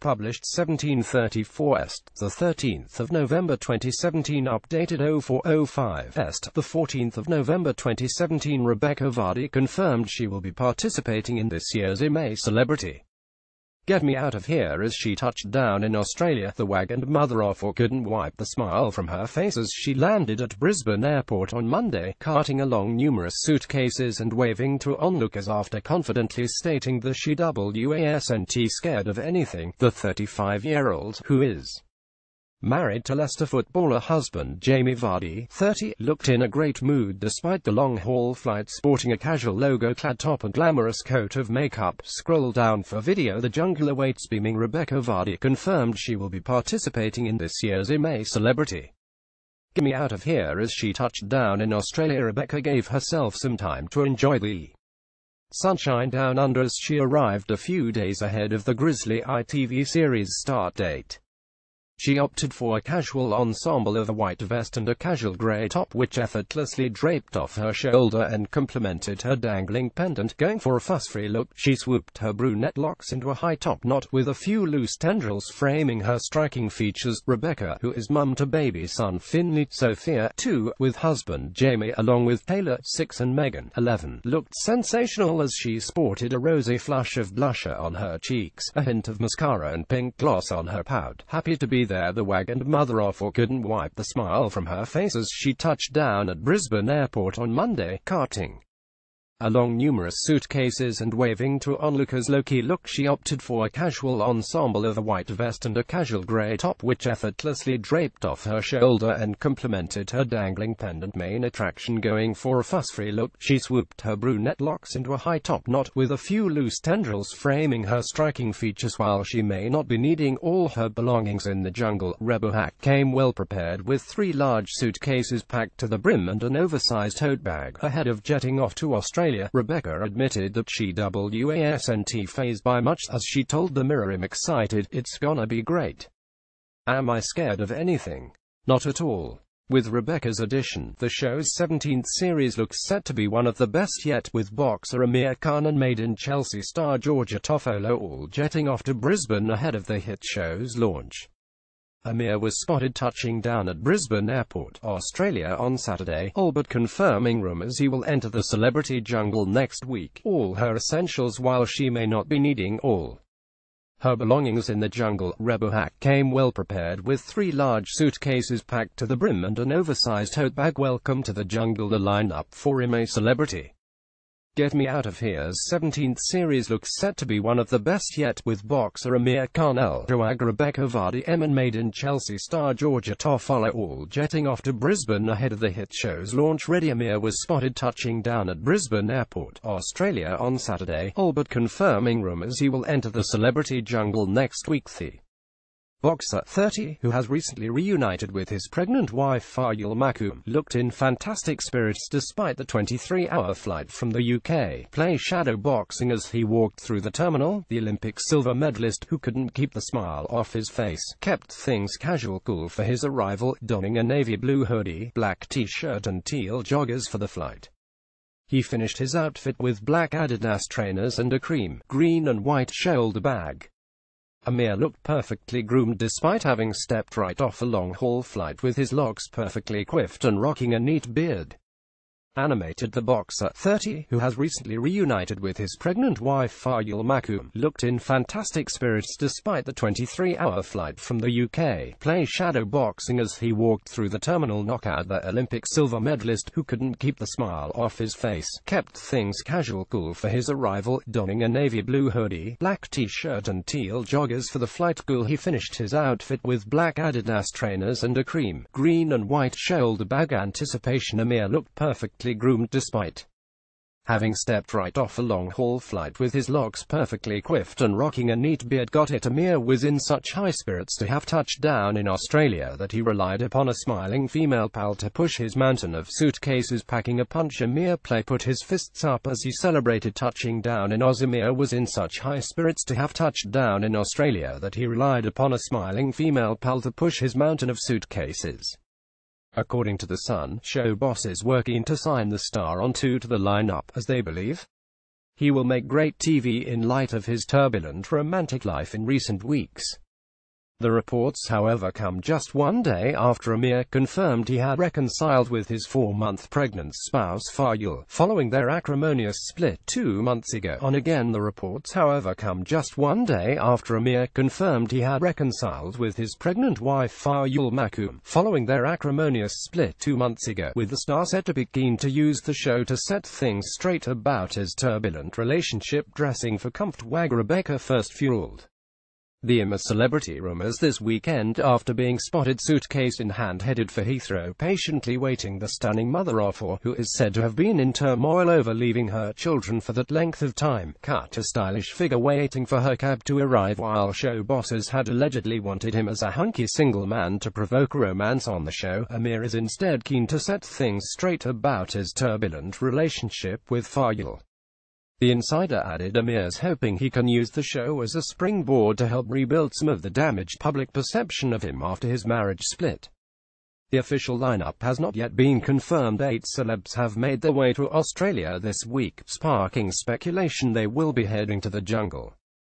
published 1734 est, the 13th of November 2017, updated 0405 est, the 14th of November 2017. Rebekah Vardy confirmed she will be participating in this year's IMA Celebrity Get Me Out of Here as she touched down in Australia The WAG, and mother-of-four couldn't wipe the smile from her face as she landed at Brisbane Airport on Monday, carting along numerous suitcases and waving to onlookers after confidently stating that she wasn't scared of anything. The 35-year-old, who is married to Leicester footballer husband Jamie Vardy, 30, looked in a great mood despite the long-haul flight, sporting a casual logo-clad top and glamorous coat of makeup. Scroll down for video. The jungle awaits. Beaming Rebekah Vardy confirmed she will be participating in this year's IMA Celebrity Get Me Out of Here as she touched down in Australia. Rebekah gave herself some time to enjoy the sunshine down under as she arrived a few days ahead of the Grisly ITV series start date. She opted for a casual ensemble of a white vest and a casual grey top, which effortlessly draped off her shoulder and complemented her dangling pendant. Going for a fuss-free look, she swooped her brunette locks into a high-top knot, with a few loose tendrils framing her striking features. Rebekah, who is mum to baby son Finley, Sophia, 2, with husband Jamie, along with Taylor, 6, and Megan, 11, looked sensational as she sported a rosy flush of blusher on her cheeks, a hint of mascara and pink gloss on her pout. Happy to be there, the WAG and mother-of-four couldn't wipe the smile from her face as she touched down at Brisbane Airport on Monday, carting along numerous suitcases and waving to onlookers. Low-key look, she opted for a casual ensemble of a white vest and a casual grey top, which effortlessly draped off her shoulder and complemented her dangling pendant. Main attraction. Going for a fuss-free look, she swooped her brunette locks into a high-top knot, with a few loose tendrils framing her striking features. While she may not be needing all her belongings in the jungle, Rebekah came well prepared with 3 large suitcases packed to the brim and an oversized tote bag. Ahead of jetting off to Australia, Rebekah admitted that she wasn't fazed by much, as she told the Mirror, "I'm excited, it's gonna be great. Am I scared of anything? Not at all." With Rebekah's addition, the show's 17th series looks set to be one of the best yet, with boxer Amir Khan and Made in Chelsea star Georgia Toffolo all jetting off to Brisbane ahead of the hit show's launch. Amir was spotted touching down at Brisbane Airport, Australia on Saturday, all but confirming rumours he will enter the celebrity jungle next week. All her essentials. While she may not be needing all her belongings in the jungle, Rebekah came well prepared with 3 large suitcases packed to the brim and an oversized tote bag. Welcome to the jungle. The lineup for IMA Celebrity Get Me Out of Here's 17th series looks set to be one of the best yet, with boxer Amir Khan, The WAG, Rebekah Vardy, and Made in Chelsea star Georgia Toffolo all jetting off to Brisbane ahead of the hit show's launch. Ready. Amir was spotted touching down at Brisbane Airport, Australia on Saturday, all but confirming rumours he will enter the celebrity jungle next week. The boxer, 30, who has recently reunited with his pregnant wife Fariyal Makoum, looked in fantastic spirits despite the 23-hour flight from the UK. Play shadow boxing as he walked through the terminal. The Olympic silver medalist, who couldn't keep the smile off his face, kept things casual cool for his arrival, donning a navy blue hoodie, black t-shirt and teal joggers for the flight. He finished his outfit with black Adidas trainers and a cream, green and white shoulder bag. Amir looked perfectly groomed despite having stepped right off a long-haul flight, with his locks perfectly coiffed and rocking a neat beard. Animated. The boxer, 30, who has recently reunited with his pregnant wife Fariyal Makoum, looked in fantastic spirits despite the 23-hour flight from the UK. Play shadow boxing as he walked through the terminal. Knockout. The Olympic silver medalist, who couldn't keep the smile off his face, kept things casual cool for his arrival, donning a navy blue hoodie, black t-shirt and teal joggers for the flight. Cool. He finished his outfit with black Adidas trainers and a cream, green and white shoulder bag. Anticipation. Amir looked perfectly groomed despite having stepped right off a long-haul flight, with his locks perfectly coiffed and rocking a neat beard. Got it. Amir was in such high spirits to have touched down in Australia that he relied upon a smiling female pal to push his mountain of suitcases. Packing a punch. Amir put his fists up as he celebrated touching down in Oz. Amir was in such high spirits to have touched down in Australia that he relied upon a smiling female pal to push his mountain of suitcases. According to The Sun, show bosses were keen to sign the star onto the lineup, as they believe He will make great TV in light of his turbulent romantic life in recent weeks. The reports, however, come just one day after Amir confirmed he had reconciled with his 4-month pregnant spouse Fayul, following their acrimonious split 2 months ago. The reports, however, come just one day after Amir confirmed he had reconciled with his pregnant wife Fayul Makoum, following their acrimonious split 2 months ago, with the star said to be keen to use the show to set things straight about his turbulent relationship. Dressing for comfort, WAG Rebekah first fueled the celebrity rumours this weekend after being spotted suitcase in hand headed for Heathrow, patiently waiting. The stunning mother-of-four, who is said to have been in turmoil over leaving her children for that length of time, cut a stylish figure waiting for her cab to arrive, while show bosses had allegedly wanted him as a hunky single man to provoke romance on the show. Amir is instead keen to set things straight about his turbulent relationship with Fayul. The insider added Amir's hoping he can use the show as a springboard to help rebuild some of the damaged public perception of him after his marriage split. The official lineup has not yet been confirmed. 8 celebs have made their way to Australia this week, sparking speculation they will be heading to the jungle.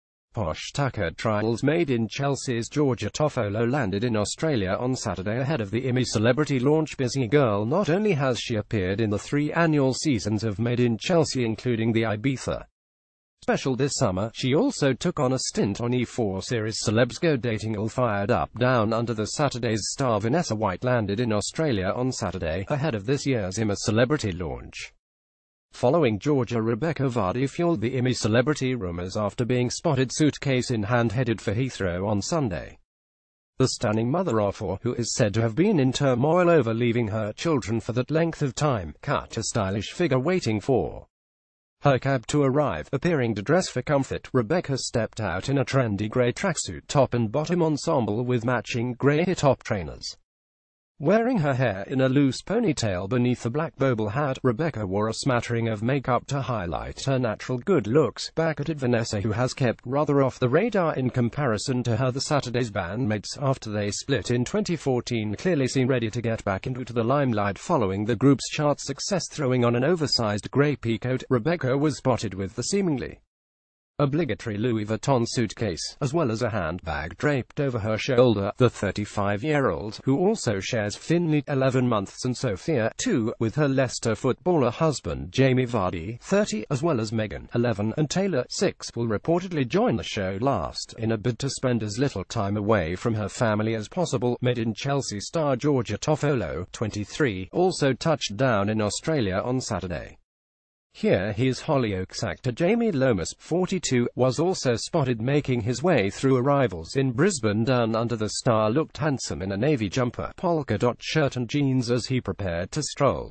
Posh Tucker Trials Made in Chelsea's Georgia Toffolo landed in Australia on Saturday ahead of the celebrity launch. Busy girl not only has she appeared in the 3 annual seasons of Made in Chelsea, including the Ibiza special this summer, she also took on a stint on E4 series Celebs Go Dating. All fired up. Down Under the Saturday's star Vanessa White landed in Australia on Saturday, ahead of this year's celebrity launch. Following Rebekah Vardy fueled the celebrity rumours after being spotted suitcase in hand headed for Heathrow on Sunday. The stunning mother-of-four, who is said to have been in turmoil over leaving her children for that length of time, cut a stylish figure waiting for her cab to arrive. Appearing to dress for comfort, Rebekah stepped out in a trendy grey tracksuit top and bottom ensemble with matching grey top trainers. Wearing her hair in a loose ponytail beneath a black bobble hat, Rebekah wore a smattering of makeup to highlight her natural good looks. Back at it, Vanessa, who has kept rather off the radar in comparison to her Saturday's bandmates after they split in 2014, clearly seemed ready to get back into the limelight following the group's chart success. Throwing on an oversized grey peacoat, Rebekah was spotted with the seemingly obligatory Louis Vuitton suitcase, as well as a handbag draped over her shoulder. The 35-year-old, who also shares Finley, 11 months, and Sophia, 2, with her Leicester footballer husband Jamie Vardy, 30, as well as Megan, 11, and Taylor, 6, will reportedly join the show last, in a bid to spend as little time away from her family as possible. Made in Chelsea star Georgia Toffolo, 23, also touched down in Australia on Saturday. Here his Hollyoaks actor Jamie Vardy, 42, was also spotted making his way through arrivals in Brisbane. Down Under, the star looked handsome in a navy jumper, polka dot shirt and jeans as he prepared to stroll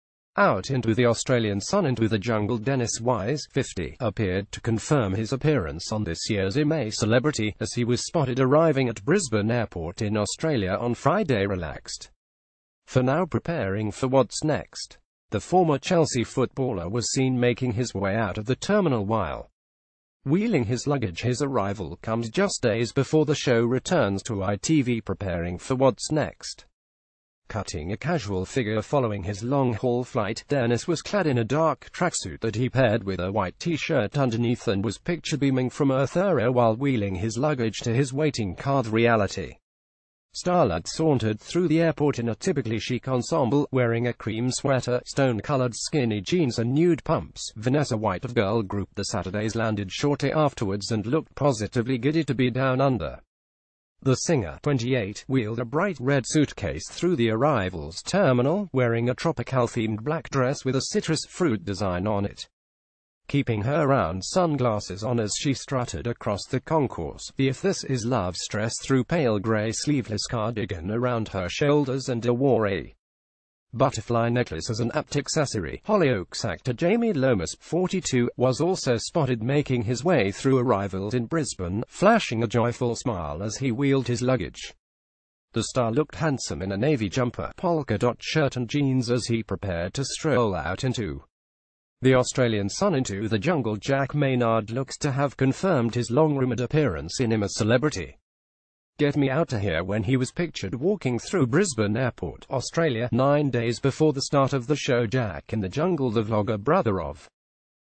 out into the Australian sun into the jungle. Dennis Wise, 50, appeared to confirm his appearance on this year's celebrity, as he was spotted arriving at Brisbane Airport in Australia on Friday, relaxed for now, preparing for what's next. The former Chelsea footballer was seen making his way out of the terminal while wheeling his luggage. His arrival comes just days before the show returns to ITV, preparing for what's next. Cutting a casual figure following his long-haul flight, Dennis was clad in a dark tracksuit that he paired with a white t-shirt underneath and was pictured beaming from Earth area while wheeling his luggage to his waiting car. The reality starlet sauntered through the airport in a typically chic ensemble, wearing a cream sweater, stone-colored skinny jeans and nude pumps. Vanessa White of girl group The Saturdays landed shortly afterwards and looked positively giddy to be down under. The singer, 28, wheeled a bright red suitcase through the arrivals terminal, wearing a tropical-themed black dress with a citrus fruit design on it, keeping her round sunglasses on as she strutted across the concourse. The If This Is Love dress through pale grey sleeveless cardigan around her shoulders and wore a butterfly necklace as an apt accessory. Hollyoaks actor Jamie Vardy, 42, was also spotted making his way through arrivals in Brisbane, flashing a joyful smile as he wheeled his luggage. The star looked handsome in a navy jumper, polka dot shirt and jeans as he prepared to stroll out into the Australian sun into the jungle. Jack Maynard looks to have confirmed his long-rumoured appearance in Celebrity Get Me Out of Here when he was pictured walking through Brisbane Airport, Australia, 9 days before the start of the show. Jack in the Jungle, the vlogger, brother of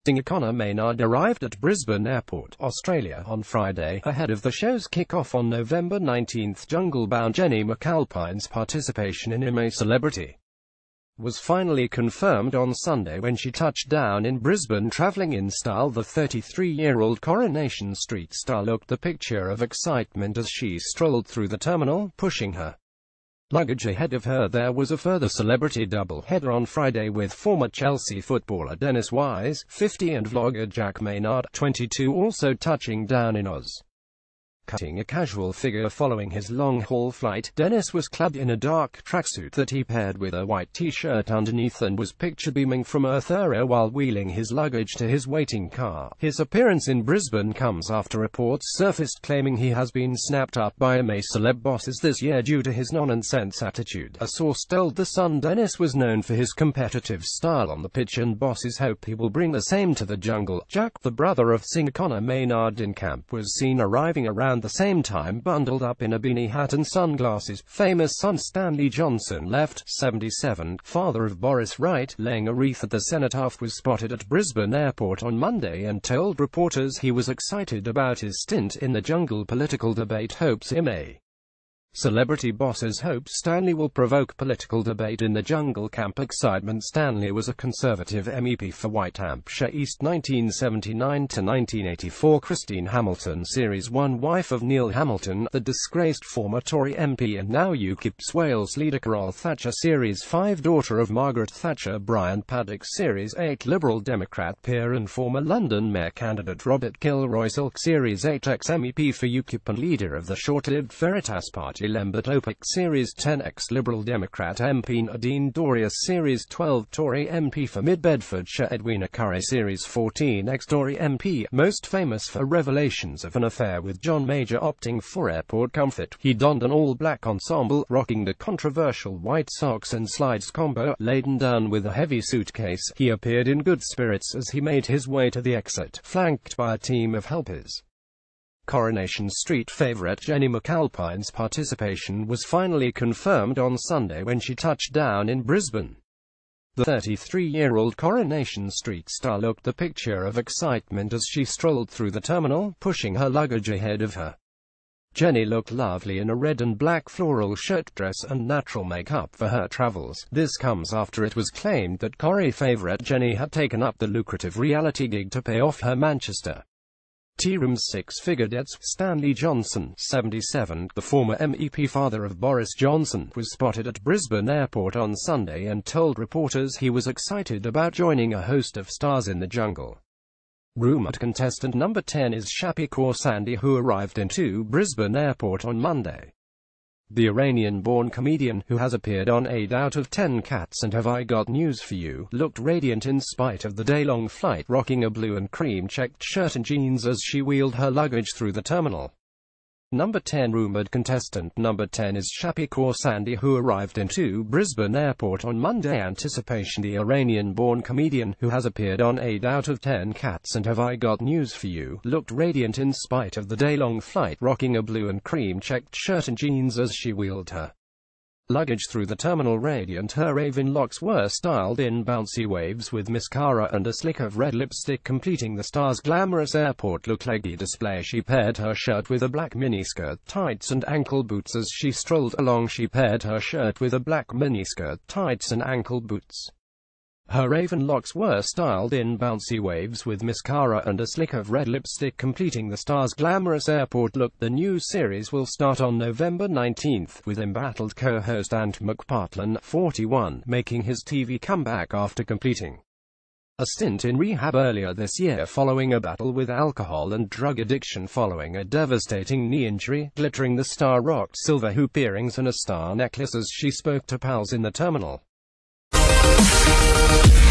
Singer Conor Maynard arrived at Brisbane Airport, Australia, on Friday, ahead of the show's kick-off on November 19. Jungle-bound Jenny McAlpine's participation in I'm a Celebrity was finally confirmed on Sunday when she touched down in Brisbane travelling in style. The 33-year-old Coronation Street star looked the picture of excitement as she strolled through the terminal, pushing her luggage ahead of her. There was a further celebrity double-header on Friday with former Chelsea footballer Dennis Wise, 50, and vlogger Jack Maynard, 22, also touching down in Oz. Cutting a casual figure following his long-haul flight, Dennis was clad in a dark tracksuit that he paired with a white t-shirt underneath and was pictured beaming from Earth area while wheeling his luggage to his waiting car. His appearance in Brisbane comes after reports surfaced claiming he has been snapped up by I'm a Celeb bosses this year due to his nonsense attitude. A source told The Sun Dennis was known for his competitive style on the pitch and bosses hope he will bring the same to the jungle. Jack, the brother of singer Conor Maynard in camp, was seen arriving around the same time bundled up in a beanie hat and sunglasses. Famous son Stanley Johnson left, 77, father of Boris Wright, laying a wreath at the cenotaph, was spotted at Brisbane Airport on Monday and told reporters he was excited about his stint in the jungle. Political debate hopes I'm a Celebrity bosses hope Stanley will provoke political debate in the jungle camp. Excitement. Stanley was a Conservative MEP for White Hampshire East 1979 to 1984. Christine Hamilton, Series 1 wife of Neil Hamilton, the disgraced former Tory MP and now UKIP's Wales leader. Carol Thatcher, Series 5 daughter of Margaret Thatcher. Brian Paddock, Series 8 Liberal Democrat peer and former London Mayor candidate. Robert Kilroy Silk, Series 8 ex-MEP for UKIP and leader of the short-lived Veritas Party. Lambert Opik, Series 10 ex-Liberal Democrat MP. Nadine Dorries, Series 12 Tory MP for Mid-Bedfordshire. Edwina Currie, Series 14 ex-Tory MP, most famous for revelations of an affair with John Major opting for airport comfort. He donned an all-black ensemble, rocking the controversial white socks and slides combo. Laden down with a heavy suitcase, he appeared in good spirits as he made his way to the exit, flanked by a team of helpers. Coronation Street favourite Jenny McAlpine's participation was finally confirmed on Sunday when she touched down in Brisbane. The 33-year-old Coronation Street star looked the picture of excitement as she strolled through the terminal, pushing her luggage ahead of her. Jenny looked lovely in a red and black floral shirt dress and natural makeup for her travels. This comes after it was claimed that Corrie favourite Jenny had taken up the lucrative reality gig to pay off her Manchester Tea Room's six-figure debts. Stanley Johnson, 77, the former MEP father of Boris Johnson, was spotted at Brisbane Airport on Sunday and told reporters he was excited about joining a host of stars in the jungle. Rumoured contestant number 10 is Shappi Khorsandi, who arrived into Brisbane Airport on Monday. The Iranian-born comedian, who has appeared on 8 out of 10 Cats and Have I Got News for You, looked radiant in spite of the day-long flight, rocking a blue and cream-checked shirt and jeans as she wheeled her luggage through the terminal. Number 10 Rumoured contestant number 10 is Shappi Khorsandi, who arrived into Brisbane Airport on Monday. Anticipation. The Iranian-born comedian, who has appeared on 8 out of 10 Cats and Have I Got News for You, looked radiant in spite of the day-long flight, rocking a blue and cream-checked shirt and jeans as she wheeled her luggage through the terminal. Radiant, her raven locks were styled in bouncy waves with mascara and a slick of red lipstick completing the star's glamorous airport look. Leggy display. She paired her shirt with a black miniskirt, tights and ankle boots as she strolled along. She paired her shirt with a black miniskirt, tights and ankle boots. Her raven locks were styled in bouncy waves with mascara and a slick of red lipstick completing the star's glamorous airport look. The new series will start on November 19, with embattled co-host Ant McPartlin, 41, making his TV comeback after completing a stint in rehab earlier this year following a battle with alcohol and drug addiction following a devastating knee injury. Glittering, the star rocked silver hoop earrings and a star necklace as she spoke to pals in the terminal.